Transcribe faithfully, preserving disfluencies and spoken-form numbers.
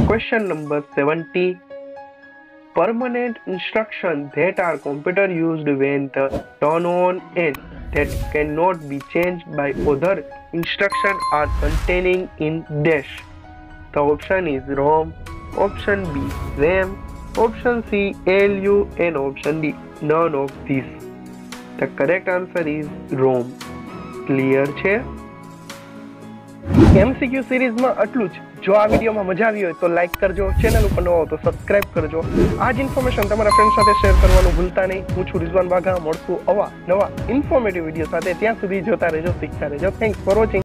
Question number seventy. Permanent instructions that are computer used when the turn on and that cannot be changed by other instruction are containing in dash. The option is ROM, option B RAM, option C A L U and option D none of these. The correct answer is ROM. Clear છે? MCQ સિરીઝમાં આટલું જ. જો આ વિડીયોમાં મજા આવી હોય તો લાઈક કરજો, ચેનલ ઉપર નવો હો તો સબસ્ક્રાઇબ કરજો. આ જ ઇન્ફોર્મેશન તમારા ફ્રેન્ડ સાથે શેર કરવાનું ભૂલતા નહીં. હું છું રિઝવાન વાઘા. મળશું આવા નવા ઇન્ફોર્મેટિવ વિડીયો સાથે. ત્યાં સુધી જોતા રહેજો, શીખતા રહેજો. Thanks for watching.